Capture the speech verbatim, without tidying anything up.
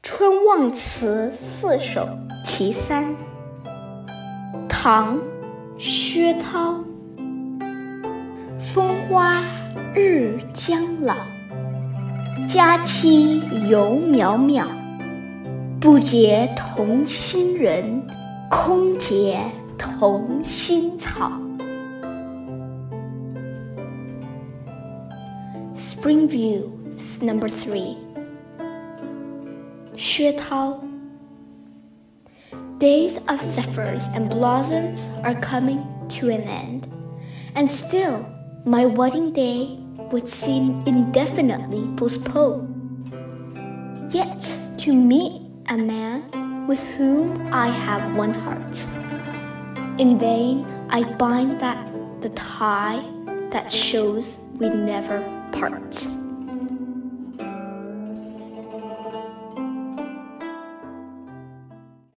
春望词四首其三，唐·薛涛。风花日将老，佳期犹渺渺。不结同心人，空结同心草。Spring View number three. Xue Tao. Days of zephyrs and blossoms are coming to an end, and still my wedding day would seem indefinitely postponed. Yet to meet a man with whom I have one heart, in vain I bind that the tie that shows we never part.